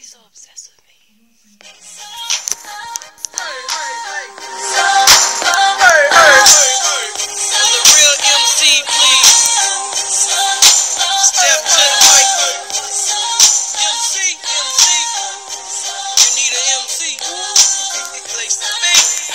so obsessed with me? Will the real MC please step to the mic? MC, you need an MC. Place to be.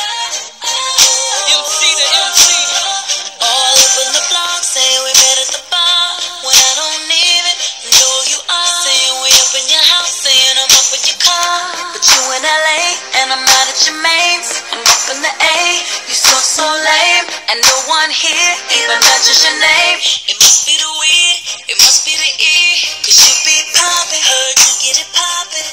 MC to MC. All up in the block, saying we met at the bar. When I don't even know who you are. Saying we up in your house, saying I'm up in your car. But you in LA, and I'm out at your mains. I'm up in the A, you so lame. And no one here even mentions your name. It must be the weed, it must be the E. Cause you be poppin', heard you get it poppin'.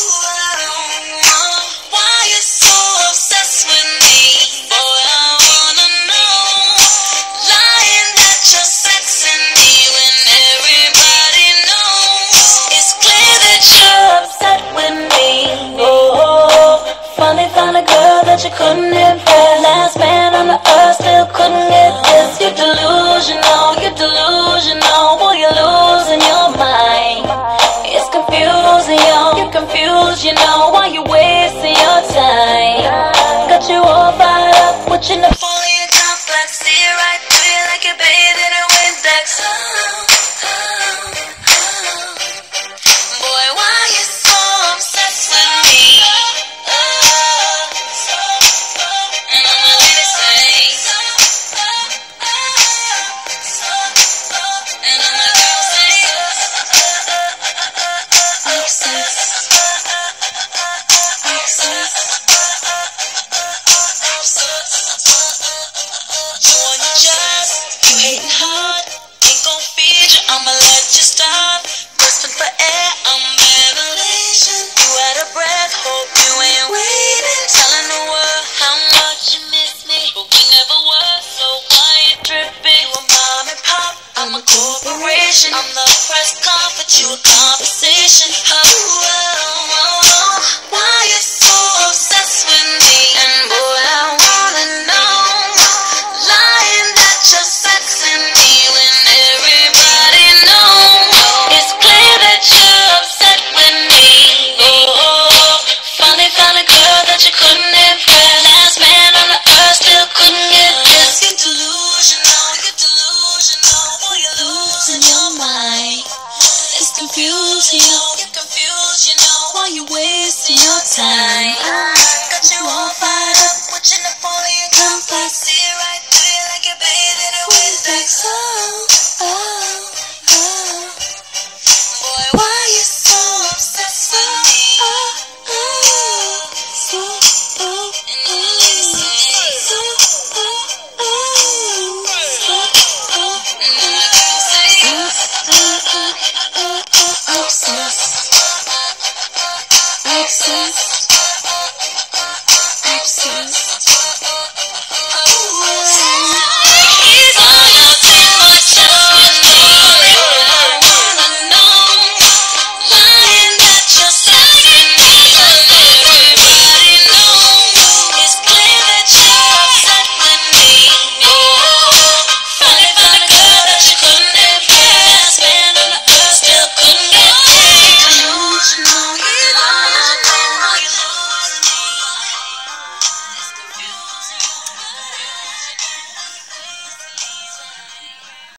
Why you so obsessed with me? Boy, I wanna know. Lying that you're sexing me when everybody knows. It's clear that you're upset with me. Oh, finally found a girl that you couldn't impress. Last man on the earth still couldn't get this. You're delusional, boy, you're losing your mind. It's confusing, you're confused, you know why you wasting your time. Got you all fired up, watching the fully in complex. See it right through you like you're bathed in a Windex. Boy, why you so obsessed with me? And all my ladies say, and all my girls say, obsessed, you on your job, you hating hard, ain't gon' feed you, I'ma let you stop. Grasping for air, I'm revelation. You out of breath, hope you ain't waiting. Telling the world how much you miss me, but we never were, so quiet dripping. You a mom and pop, I'm a corporation. I'm the press conference, you a conversation. Oh,